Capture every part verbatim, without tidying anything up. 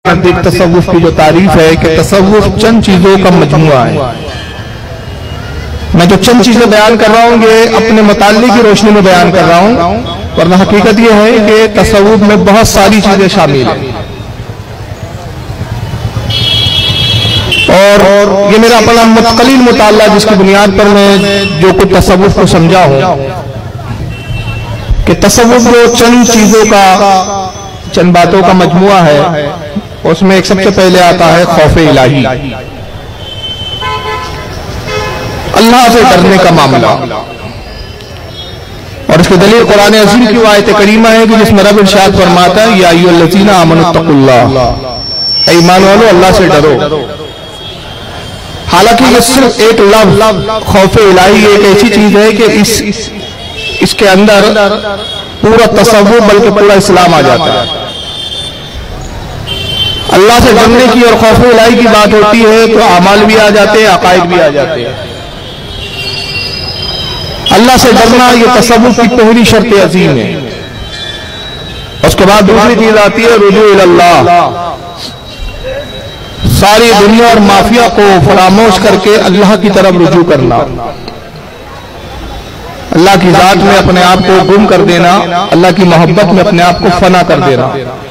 नज़दीक तसव्वुफ की जो तारीफ है कि तसव्वुफ चंद चीजों का मजमुआ है। मैं जो चंद चीजें बयान कर रहा हूँ ये अपने मुताल्लिक़ की रोशनी में बयान कर रहा हूँ, वरना हकीकत ये है कि तसव्वुफ में बहुत सारी चीजें शामिल हैं। और ये मेरा अपना मुतकलिल मुताला जिसकी बुनियाद पर मैं जो कुछ तसव्वुफ को समझा हूँ कि तसव्वुफ जो चंद चीजों का, चंद बातों का मजमुआ है, उसमें एक सबसे पहले आता है खौफ इलाही, अल्लाह से डरने का मामला। और इसकी दलील कुरान अज़ीम की आयत करीमा है कि जिसमें रब इरशाद फरमाता है या अय्युहल्लज़ीना आमनुत्तकुल्लाह, ऐ ईमान वालों अल्लाह से डरो। हालांकि ये सिर्फ एक लफ्ज़ खौफ इलाही एक ऐसी चीज है कि इस इसके अंदर पूरा तसव्वुफ बल्कि पूरा इस्लाम आ जाता है। अल्लाह से डरने की और खौफ इलाही की बात होती है तो अमाल भी आ जाते हैं, अकायद भी आ जाते हैं। अल्लाह से डरना ये तसव्वुफ की पहली शर्त अज़ीम है। उसके बाद दूसरी चीज आती है रुजू इल्लाह, सारी दुनिया और माफिया को फरामोश करके अल्लाह की तरफ रुजू करना, अल्लाह की जात में अपने आप को गुम कर देना, अल्लाह की मोहब्बत में अपने आप को फना कर देना।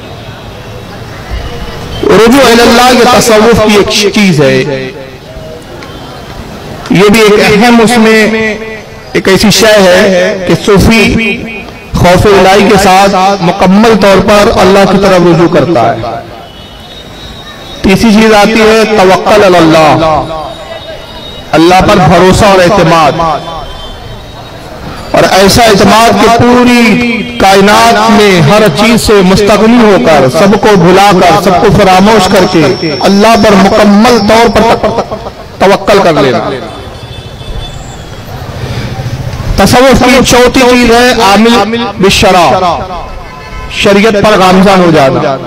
रुजू इल्लाह ये तसव्वुफ की एक चीज है। ये भी एक अहम उसमें एक ऐसी शय है कि सूफी खौफ इलाही के साथ मुकम्मल तौर पर अल्लाह की तरफ रुजू करता है। तीसरी चीज आती है तवक्कुल अल्लाह, अल्लाह पर भरोसा और एतमाद, और ऐसा एतमाद कि पूरी कायनात में हर चीज से मुस्तगनी होकर, सबको भुलाकर, सबको फरामोश करके अल्लाह पर मुकम्मल तौर पर तवक्कुल कर लेना। तसव्वुफ की चौथी चीज है आमिल बिशरा, शरीयत पर गामज़न हो जाना,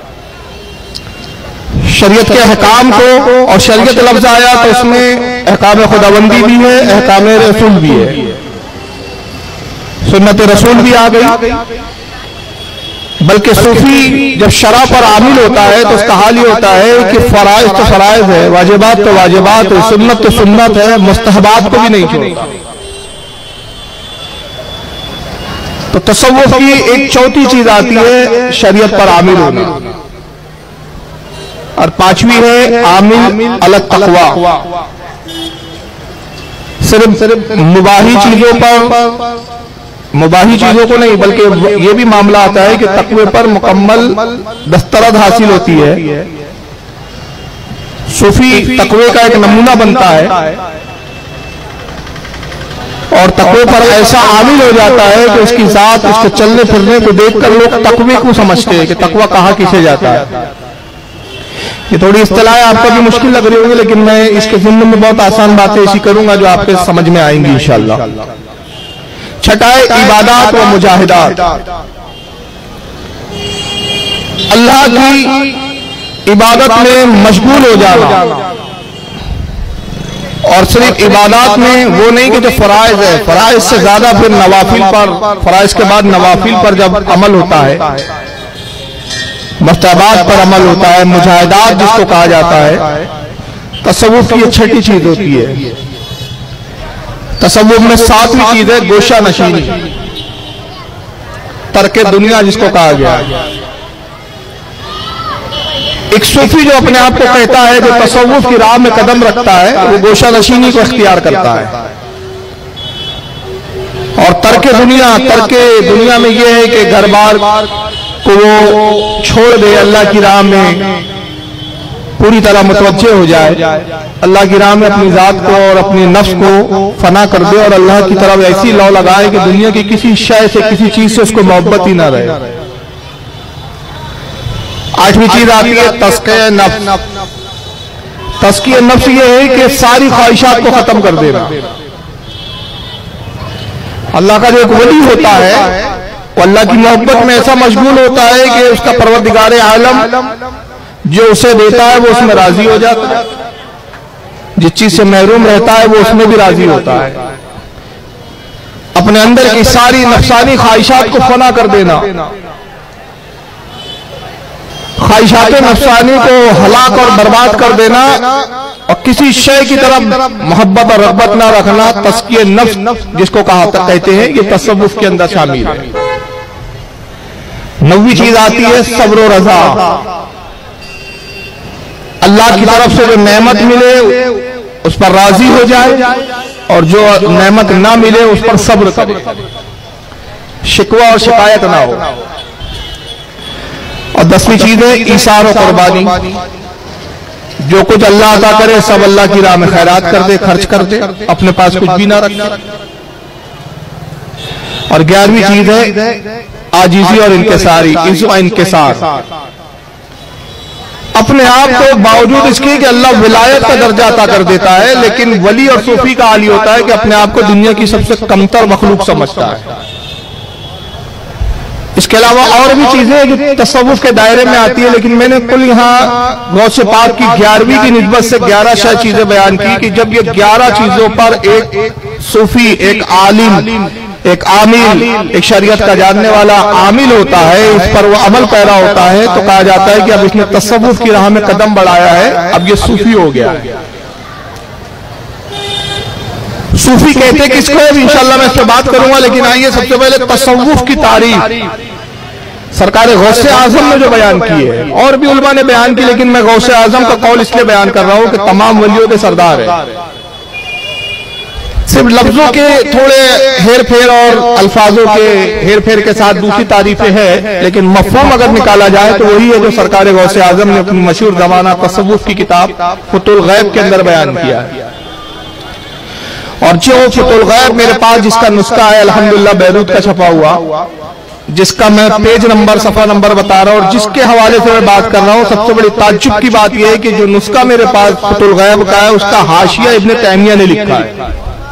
शरीयत के अहकाम को, और शरीयत लफ्ज़ आया तो उसमें अहकाम खुदाबंदी भी है, अहकाम रसूल भी है, सुन्नत रसूल भी आ गई। बल्कि सूफी जब शरा पर आमिल होता है तो उसका हाल ये होता है कि फराइज तो फराइज है, वाजिबात तो वाजिबात है, सुन्नत तो सुन्नत है, मुस्तहबात को भी नहीं छोड़ता। तो तसव्वुफ की एक चौथी चीज आती है शरीयत पर आमिल होना, और पांचवी है आमिल अलग तकवा, सिर्फ सिर्फ मुबाही चीजों पर, मुबाही चीजों को नहीं बल्कि ये भी मामला आता है कि तकवे पर मुकम्मल दस्तरद हासिल होती है। सूफी तकवे का एक नमूना बनता है और तकवे पर ऐसा आमिल हो जाता है कि उसकी जात, उसके चलने फिरने को देखकर लोग तकवे को समझते हैं कि तकवा कहाँ किसे जाता है। ये थोड़ी इस्तिलाह आपको भी मुश्किल लग रही होगी, लेकिन मैं इसके ज़िम्मे में बहुत आसान बातें ऐसी करूंगा जो आपके समझ में आएंगी इंशाअल्लाह। छठा है इबादत व मुजाहिदात, अल्लाह की इबादत में मशगूल हो जाना, और सिर्फ इबादत में वो नहीं कि जो फराइज है, फराइज से ज्यादा फिर नवाफिल पर, फराइज के बाद नवाफिल पर जब अमल होता है, मुस्तहबात पर अमल होता है, मुजाहिदात जिसको कहा जाता है। तसव्वुफ की छठी चीज होती है। तसव्वुफ में सातवीं चीज है गोशा नशीनी, तर्के दुनिया जिसको कहा गया है। एक सूफी जो अपने आप को कहता है, जो तसव्वुफ की राह में कदम रखता है, वो गोशा नशीनी को इख्तियार करता है। और तर्के दुनिया, तर्के दुनिया में यह है कि घर बार को वो छोड़ दे, अल्लाह की राह में पूरी तरह मुतवज्जे हो जाए, अल्लाह की राह में अपनी जात को और अपनी नफ्स को फना कर दे और अल्लाह की तरफ ऐसी लौ लगाए कि दुनिया की किसी शय से, किसी चीज से उसको मोहब्बत ही ना रहे। आठवीं चीज आती है तस्किया नफ्स। तस्किया नफ्स ये है कि सारी ख्वाहिशात को खत्म कर देना। अल्लाह का जो एक वली होता है वो अल्लाह की मोहब्बत में ऐसा मशगूल होता है कि उसका परवरदिगार आलम जो उसे देता है वो उसमें राजी हो जाता है, जिस चीज से महरूम रहता है वो उसमें भी राजी होता है। अपने अंदर की सारी नफसानी ख्वाहिशात को फना कर देना, ख्वाहिशात नफ्सानी को हलाक और बर्बाद कर देना और किसी शय की तरफ मोहब्बत और रग़बत ना रखना, तस्किये नफ्स जिसको कहा कहते हैं, ये तसव्वुफ के अंदर शामिल है। नौवीं चीज आती है सब्र और रज़ा। अल्लाह की तरफ से जो नेमत मिले उस पर राजी हो जाए और जो नेमत ना मिले उस पर सब्र करे, शिकवा और शिकायत ना हो। और दसवीं चीज है ईसार और कुर्बानी। जो कुछ अल्लाह अता करे सब अल्लाह की राह में खैरात कर दे, खर्च कर दे, अपने पास कुछ भी ना रखे। और ग्यारहवीं चीज है आजीजी और इनकिसारी, इज़्ज़ और इनकिसार। अपने आप को बावजूद इसके कि अल्लाह विलायत का दर्जा अता कर देता है, लेकिन वली और सूफी का हाल होता है कि अपने आप को दुनिया की सबसे कमतर मखलूक समझता है। इसके अलावा और भी चीजें जो तसव्वुफ के दायरे में आती है, लेकिन मैंने कुल यहाँ गौसे पाक की ग्यारहवीं की निस्बत से ग्यारह शायद चीजें बयान की कि जब ये ग्यारह चीजों पर एक सूफी, एक आलिम, एक आमिल, एक शरीयत का जानने वाला आमिल होता है, इस पर वो अमल पैरा होता है, तो कहा जाता है कि अब इसने तसव्वुफ की राह में कदम बढ़ाया है, अब ये सूफी हो गया है। सूफी कहते किसको है इंशाअल्लाह मैं इस पर बात करूंगा, लेकिन आइए सबसे पहले तसव्वुफ की तारीफ सरकार गौसे आजम ने जो बयान की है, और भी उलमा ने बयान की, लेकिन मैं गौसे आजम का कौल इसलिए बयान कर रहा हूं कि तमाम वलियों के सरदार है। सिर्फ लफ्जों के थोड़े हेर फेर और अल्फाजों के हेर फेर के साथ दूसरी तारीफें हैं, लेकिन मफ़हूम अगर निकाला जाए तो वही है जो सरकार गौसे आजम ने अपनी मशहूर ज़माना तसव्वुफ की किताब फुतुल गैब के अंदर बयान किया है। और जो फुतुल गैब मेरे पास जिसका नुस्खा है अल्हम्दुलिल्लाह बैरूत का छपा हुआ, जिसका मैं पेज नंबर सफा नंबर बता रहा हूं और जिसके हवाले से मैं बात कर रहा हूं, सबसे बड़ी ताज्जुब की बात यह है कि जो नुस्खा मेरे पास फुतुल गैब का है उसका हाशिया इब्न तैमिया ने लिखा है।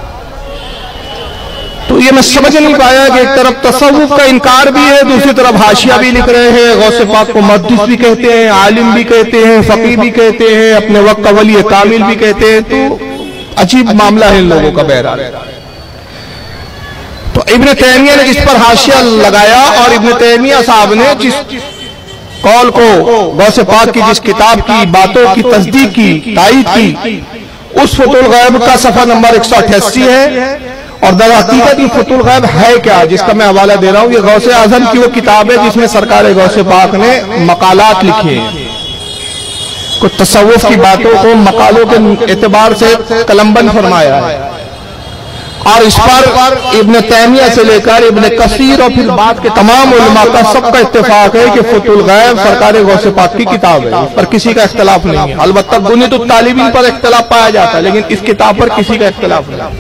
तो ये मैं समझ नहीं पाया कि एक तरफ तसव्वुफ का इनकार भी है, दूसरी तरफ हाशिया भी लिख रहे हैं। गौसे पाक को मुहद्दिस भी कहते हैं, आलिम भी कहते हैं, फकीह भी कहते हैं, अपने वक्त का वली कामिल भी कहते हैं। तो अजीब मामला है इन लोगों का बहरहाल। तो इब्न तैमिया ने इस पर हाशिया लगाया और इब्न तैमिया साहब ने जिस कौल को गौसे पाक की जिस किताब की बातों की तस्दीक की, तायीद की, उस फुतुल गैब का सफा नंबर एक सौ अठासी है। और दर हकीकत ये फुतुल गैब है क्या, जिसका मैं हवाला दे रहा हूं, ये गौसे आजम की वो किताब है जिसमें सरकार गौसे पाक ने मकालात लिखे हैं, कुछ तसव्वुफ की बातों को मकालों के एतबार से कलमबंद फरमाया है। और इस पर इब्न तैमिया से लेकर इब्न कसीर और फिर बाद के तमाम उलमा का सबका इत्तेफाक है कि फुतुल गैब सरकार गौसे पाक की किताब है, इस पर किसी का इख्तलाफ नहीं है। अलबत्ता बुनियतुत तालिबीन पर इख्तलाफ पाया जाता है, लेकिन इस किताब पर किसी का इख्तलाफ नहीं।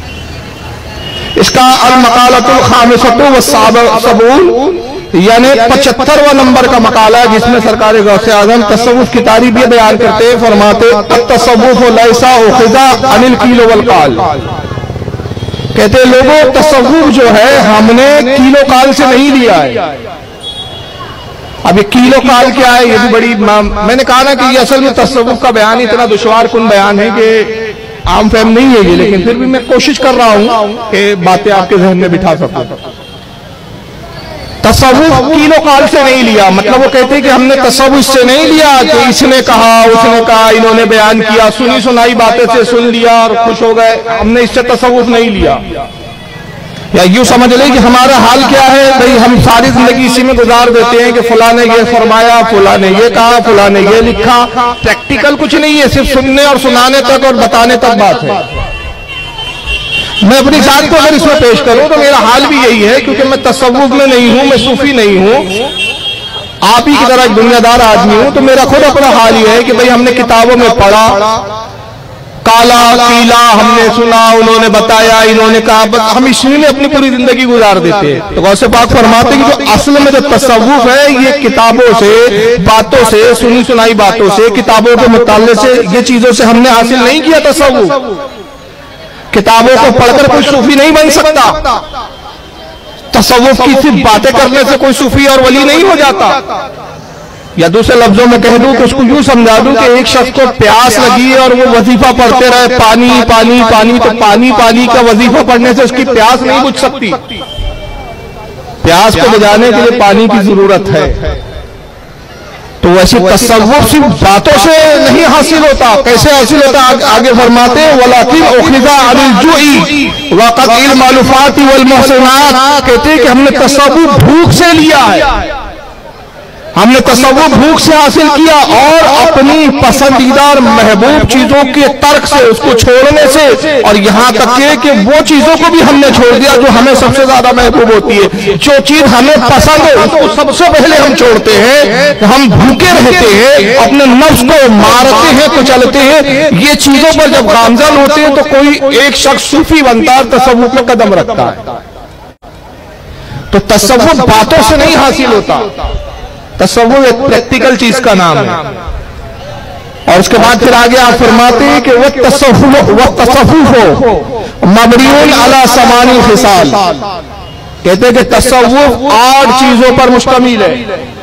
इसका अल मकालतुल खामिसतु व सबून यानी पचहत्तरवां नंबर का मकाला है, जिसमें सरकार गौसे आजम तसव्वुफ की तारीफ भी बयान करते हैं। फरमाते तसव्वुफ लैसा उखिज़ा अनिल किलो वल काल, कहते लोगों तसव्वुफ जो है हमने किलो काल से नहीं लिया है। अब ये किलो काल क्या है, ये भी बड़ी मैंने कहा ना कि ये असल में तसव्वुफ का बयान इतना दुश्वार कुन बयान है कि आम फहम नहीं है ये, लेकिन फिर भी मैं कोशिश कर रहा हूं कि बातें आपके जहन में बिठा सकूं। तसव्वुफ किलो काल से नहीं लिया, मतलब वो कहते हैं कि हमने तसव्वुफ से नहीं लिया कि इसने कहा उसने कहा इन्होंने बयान किया, सुनी सुनाई बातें से सुन लिया और खुश हो गए, हमने इससे तसव्वुफ नहीं लिया। या यूं समझ लें कि हमारा हाल क्या है भाई, हम सारी जिंदगी इसी में गुजार देते हैं कि फला ने ये फरमाया, फला ने ये कहा, फला ने ये लिखा। प्रैक्टिकल कुछ नहीं है, सिर्फ सुनने और सुनाने तक और बताने तक बात है। मैं अपनी जात को अगर इसमें पेश करूं तो मेरा हाल भी यही है, क्योंकि मैं तसव्वुफ में नहीं हूं, मैं सूफी नहीं हूं, आप ही की तरह एक दुनियादार आदमी हूं। तो मेरा खुद अपना हाल ही है कि भाई हमने किताबों में पढ़ा, काला पीला हमने सुना, उन्होंने बताया, इन्होंने कहा, हम इसी में अपनी पूरी जिंदगी गुजार देते हैं। तो गौसे पाक फरमाते हैं कि जो असल में जो तसव्वुफ है ये किताबों से, बातों से, सुनी सुनाई बातों से, किताबों के मुताले से, ये चीजों से हमने हासिल नहीं किया तसव्वुफ। किताबों को पढ़कर कोई सूफी नहीं बन सकता, तसव्वुफ की सिर्फ बातें करने से कोई सूफी और वली नहीं हो जाता। या दूसरे लफ्जों में कह दूं तो उसको यूं समझा दूं कि एक शख्स को प्यास लगी है और वो वजीफा पढ़ते रहे, पानी पानी पानी, तो पानी पानी का वजीफा पढ़ने से उसकी प्यास नहीं बुझ सकती। प्यास को बुझाने के लिए पानी की जरूरत है। तो वैसे तसव्वुफ सिर्फ बातों से नहीं हासिल होता। कैसे हासिल होता? आ, आगे फरमाते वलाकिन उखिज़ा अनिल जुई वक़द इल मालूफ़ात वल मुहसनात, कहते हैं कि हमने तसव्वुफ भूख से लिया है, हमने तसव्वुफ भूख से हासिल किया और अपनी पसंदीदा महबूब चीजों के तर्क से, उसको छोड़ने से, और यहाँ तक के कि वो चीजों को भी हमने छोड़ दिया जो हमें सबसे ज्यादा महबूब होती है। जो चीज हमें पसंद है उसको सबसे पहले हम छोड़ते हैं, हम भूखे रहते हैं, अपने नफ्स को मारते हैं, कुचलते हैं। ये चीजों पर जब गामजन होते हैं तो कोई एक शख्स सूफी बनता है, तसव्वुफ में कदम रखता है। तो तसव्वुफ बातों से नहीं हासिल होता, तसव्वुफ एक प्रैक्टिकल चीज का नाम है। और उसके बाद फिर आगे आप फरमाते हैं कि वह तसव्वुफ वह तसव्वुफ हो मबनियुन अला समानी खिसाल, कहते हैं कि तसव्वुफ आठ चीजों पर मुश्तमिल है,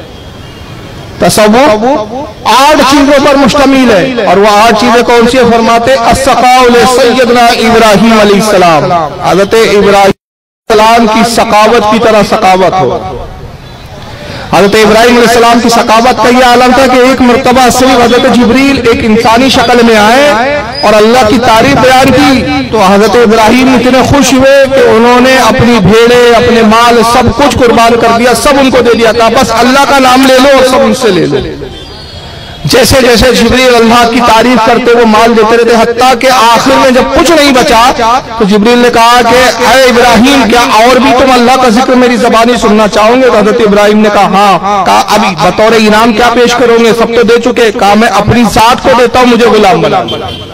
तसव्वुफ आठ चीजों पर मुश्तमिल है। और वह आठ चीजें कौन सी है? फरमाते अस्सक़ाउल सैयदना इब्राहिम अलैहिस्सलाम, हज़रत इब्राहिम अलैहिस्सलाम की सकावत की तरह सकावत हो। हज़रत इब्राहिम अलैहिस्सलाम की सकावत का यह आलम था कि एक मरतबा सिर्फ हज़रत जिब्रील एक इंसानी शक्ल में आए और अल्लाह की तारीफ बयान की, तो हज़रत इब्राहिम इतने खुश हुए कि उन्होंने अपनी भेड़े, अपने माल, सब कुछ कुर्बान कर दिया, सब उनको दे दिया था, बस अल्लाह का नाम ले लो और सब उनसे ले लो। जैसे जैसे जिब्रील अल्लाह की तारीफ करते वो माल देते रहते, हत्ता कि आखिर में जब कुछ नहीं बचा तो जिब्रील ने कहा कि अरे इब्राहिम, क्या और भी तुम अल्लाह का जिक्र मेरी ज़बानी सुनना चाहोगे? तो हज़रत इब्राहिम ने कहा हाँ। कहा अभी बतौर इनाम क्या पेश करोगे? सब तो दे चुके। कहा मैं अपनी जात को देता हूं, मुझे गुलाम बना।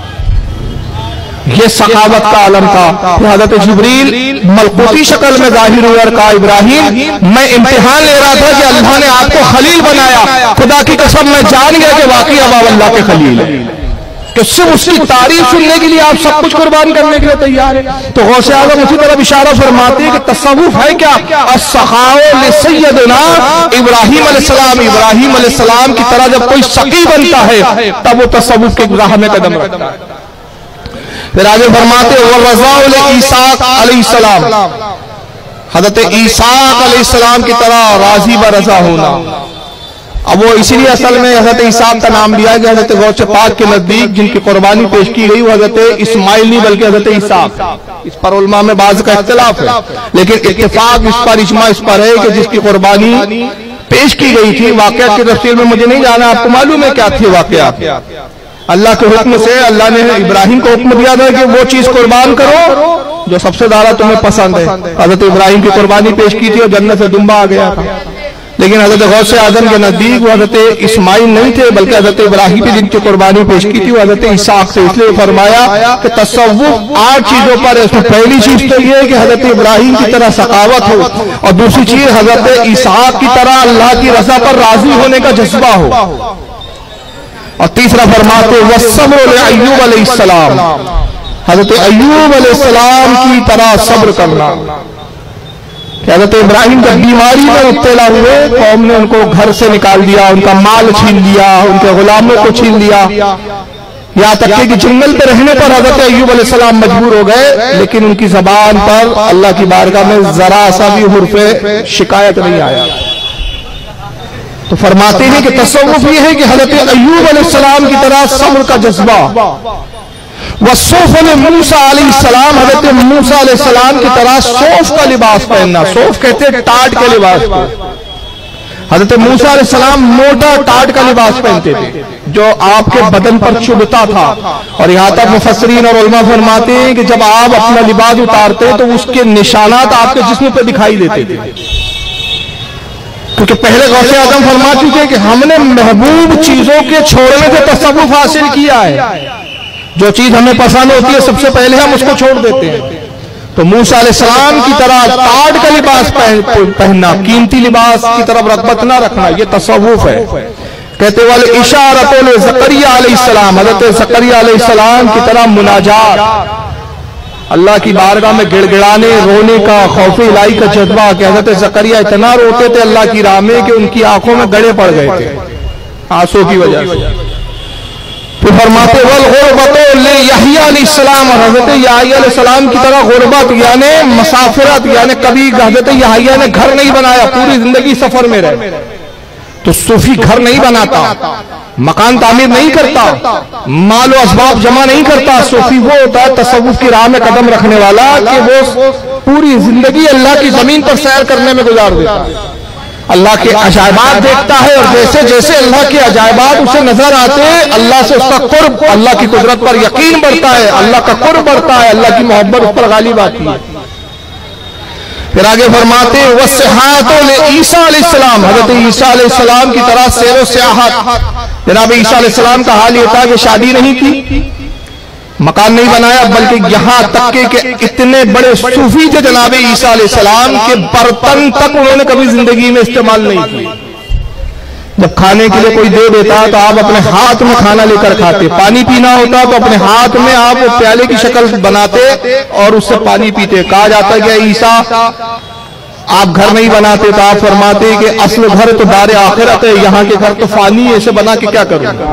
ये सखावत का आलम था। हज़रत जिब्रील मलकूती शक्ल में जाहिर हुआ और कहा इब्राहिम, मैं इम्तिहान ले रहा था कि अल्लाह ने आपको खलील बनाया, खुदा की कसम मैं जान गया कि वाकई अब आप अल्लाह के खलील है। तो सिर्फ उसकी तारीफ सुनने के लिए आप सब कुछ कुर्बान करने के लिए तैयार है। तो गौसे आज़म उसी तरह इशारा फरमाते हैं कि तसव्वुफ है क्या? अस्सख़ाउ लिसय्यदिना इब्राहिम अलैहिस्सलाम, इब्राहिम अलैहिस्सलाम की तरह जब कोई सकी बनता है तब वो तसव्वुफ के राह में कदम रखता है। फिर आगे फरमाते वरज़ाउल ईसाक अलैहिस्सलाम, हज़रत ईसाक अलैहिस्सलाम की तरह राजी ब रज़ा होना। अब वो इसीलिए असल में हज़रत ईसाक का नाम दिया गया। हज़रत गौसे पाक के नजदीक जिनकी कुर्बानी पेश की गई वो हज़रत इस्माइल नहीं बल्कि हज़रत ईसाक। इस पर उलमा में बाज़ का इख्तिलाफ है, लेकिन इत्तेफाक इस पर, इजमा इस पर है कि जिसकी कुर्बानी पेश की गई थी, वाक़या की तफसील में मुझे नहीं जाना, आपको मालूम है क्या थी वाक़या? अल्लाह के हुक्म से अल्लाह ने इब्राहिम को हुक्म दिया था कि वो चीज कुर्बान करो जो सबसे ज्यादा तुम्हें पसंद है। हजरत इब्राहिम की कुर्बानी पेश की थी और जन्नत से दुम्बा आ गया था। लेकिन हजरत गौसे आज़म के नजदीक वो हजरत इस्माइल नहीं थे बल्कि हजरत इब्राहिम की जिनकी कुर्बानी पेश की थी वो हजरत इसाक से। इसलिए फरमाया कि तसव्वुफ आठ चीजों पर है। उसमें पहली चीज तो ये है कि हजरत इब्राहिम की तरह सखावत हो, और दूसरी चीज हजरत इसाक की तरह अल्लाह की रजा पर राजी होने का जज्बा हो, और तीसरा फरमाते वस्सब्र अय्यूब अलैहिस्सलाम, हजरत अय्यूब अलैहिस्सलाम की तरह सब्र करना। हजरत इब्राहिम जब बीमारी में मुब्तला हुए, कौम ने उनको घर से निकाल दिया, उनका माल छीन लिया, उनके गुलामों को छीन लिया, यहाँ तक कि जंगल पे रहने पर हजरत अय्यूब अलैहिस्सलाम मजबूर हो गए, लेकिन उनकी जबान पर अल्लाह की बारगाह में जरा सा भी हुर्फ़े शिकायत नहीं आया। तो फरमाते हैं कि तसव्वुफ ये है कि हज़रत अय्यूब अलैहिस्सलाम की तरह सब्र का जज्बा। वस्सूफ मूसा अलैहिस्सलाम, हज़रत मूसा अलैहिस्सलाम की तरह सौफ का लिबास पहनना। सौफ कहते हैं टाट के लिबास को। हज़रत मूसा अलैहिस्सलाम मोटा टाट का लिबास पहनते थे जो आपके बदन पर चुभता था। और यहाँ तक मुफस्सिरीन और उलमा फरमाते हैं कि जब आप अपना लिबास उतारते तो उसके निशानात आपके जिस्म पर दिखाई देते थे, क्योंकि पहले गौसे आज़म फरमा चुके कि हमने महबूब चीजों के छोड़ने से तसव्वुफ हासिल किया है। जो चीज हमें पसंद होती है सबसे पहले हम उसको छोड़ देते हैं। तो मूसा अलैहिस्सलाम की तरह टाट का लिबास पहनना, कीमती लिबास की तरफ रग़बत ना रखना, ये तसव्वुफ है। कहते वाले इशारतुल ज़करिया अलैहिस्सलाम, हज़रत ज़करिया अलैहिस्सलाम की तरह मुनाजात, अल्लाह की बारगाह में गिड़गिड़ाने, रोने का, खौफ इलाही का जज्बा। कि हज़रत ज़करिया इतना रोते थे अल्लाह की राह में कि उनकी आंखों में गड़े पड़ गए थे आंसू की वजह से। फिर फरमाते वल गुरबतो ले यहया अलैहिस्सलाम, और हज़रत यहया अलैहिस्सलाम की तरह गुरबत यानी मुसाफिरत, यानी कभी हज़रत यहया ने घर नहीं बनाया, पूरी जिंदगी सफर में रहे। तो सूफी घर नहीं बनाता, मकान तामीर नहीं करता, माल और असबाब जमा नहीं करता। सूफी वो होता है तसव्वुफ की राह में कदम रखने वाला कि वो पूरी जिंदगी अल्लाह की जमीन पर सैर करने में गुजार देता है, अल्लाह के अजायबात देखता है, और जैसे जैसे अल्लाह के अजायबात उसे नजर आते हैं अल्लाह से उसका कुर्ब, अल्लाह की कुदरत पर यकीन बढ़ता है, अल्लाह का कुर्ब बढ़ता है, अल्लाह की मोहब्बत उस पर गालिब आती है। फिर आगे फरमाते वस्सिहातुल ईसा अलैहिस्सलाम, हजरत ईसा अलैहिस्सलाम की तरह सैर व सियाहत। जनाब ईसा अलैहिस्सलाम का हाल यह था कि शादी नहीं की, मकान नहीं बनाया, बल्कि यहां तक के, के इतने बड़े सूफी थे जनाब ईसा अलैहिस्सलाम के बर्तन तक उन्होंने कभी जिंदगी में इस्तेमाल नहीं किए। जब खाने के लिए कोई दे देता तो आप अपने हाथ में खाना लेकर खाते, पानी पीना होता तो अपने हाथ में आप वो प्याले की शक्ल बनाते और उससे पानी पीते। कहा जाता है कि ईसा आप घर नहीं बनाते, तो आप फरमाते कि असल घर तो दार आखिरत है, यहाँ के घर तो फानी है, इसे बना के क्या करूंगा।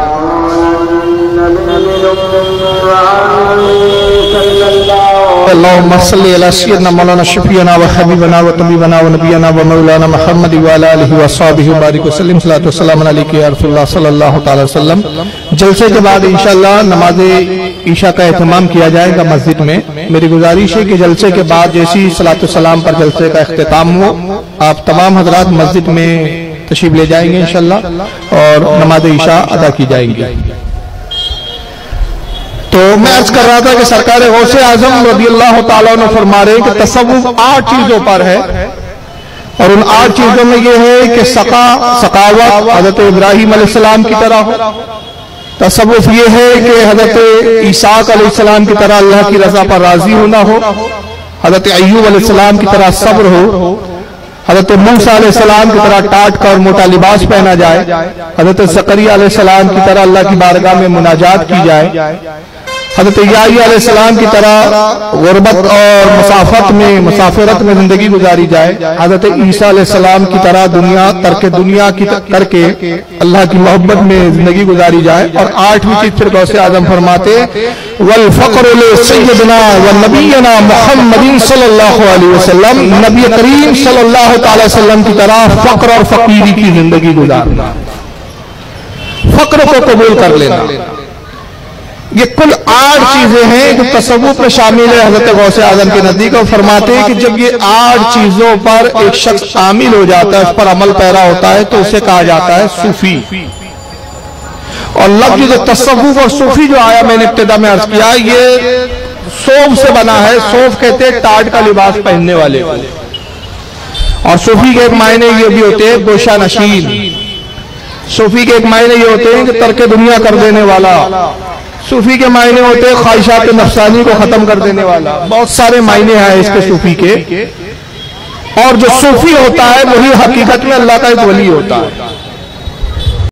अल्लाहुम्मा सल्ली अला सय्यिदना मौलाना शफीअना व हबीबना व तबीबना व नबियना व मौलाना मुहम्मद व अला आलिहि व अस्हाबिहि व बारिक वसल्लम सल्लल्लाहु सल्लम अलैहि या रसूलुल्लाह सल्लल्लाहु तआला वसल्लम। जलसे के बाद इंशाअल्लाह नमाज ईशा का एहतमाम किया जाएगा मस्जिद में। मेरी गुजारिश है कि जलसे के बाद जैसी सलातो सलाम पर जलसे का इख्तिताम हो, आप तमाम हजरात मस्जिद में तशरीफ ले जाएंगे इंशाअल्लाह और नमाज ईशा अदा की जाएंगी। तो मैं अर्ज कर रहा था कि सरकार गौसे आजम रज़ियल्लाहु ताला अन्हु फरमा रहे कि तसव्वुफ आठ चीजों पर है, और उन आठ चीजों में यह है कि सका सकावत हजरत इब्राहिम अलैहिस्सलाम की तरह हो। तसव्वुफ ये है कि हजरत ईसाक अलैहिस्सलाम की तरह अल्लाह की रजा पर राजी होना हो, हजरत अय्यूब अलैहिस्सलाम की तरह सब्र हो, हजरत मूसा अलैहिस्सलाम की तरह टाट का और मोटा लिबास पहना जाए, हजरत ज़करिया अलैहिस्सलाम की तरह अल्लाह की बारगाह में मुनाजात की जाए, हजरत याह्या अलैहिस्सलाम की तरह गुर्बत और मुसाफत में मुसाफिरत में जिंदगी गुजारी जाए, हजरत ईसा अलैहिस्सलाम की तरह दुनिया करके दुनिया की करके अल्लाह की मोहब्बत में जिंदगी गुजारी जाए। और आठवीं चीज फिर गौसे आजम फरमाते वल फ़क्र ले सय्यदना व नबीना मुहम्मदिन सल्लल्लाहु अलैहि वसल्लम, नबी करीम सल्लल्लाहु अलैहि वसल्लम की तरह फक्र और फकीरी की जिंदगी गुजारना, फक्र को कबूल कर लेना। ये कुल आठ चीजें हैं जो तसव्वुफ में शामिल है हजरत गौसे आजम के नजदीक। और फरमाते हैं कि जब ये आठ चीजों पर एक शख्स शामिल हो जाता है, उस पर अमल पैरा होता है, तो उसे कहा जाता है सूफी। और लफ्ज जो तसव्वुफ और सूफी जो आया मैंने इब्तिदा में अर्ज किया, ये सोफ से बना है। सोफ कहते हैं टाट का लिबास पहनने वाले, और सूफी के एक मायने ये भी होते हैं गोशा नशीन। सूफी के एक मायने ये होते हैं कि तर्क दुनिया कर देने वाला। सूफी के मायने होते हैं ख्वाहिशात नफ्सानी को खत्म कर देने वाला। बहुत सारे मायने हैं इसके सूफी के। और जो सूफी होता है वही हकीकत में अल्लाह का एक वली होता है।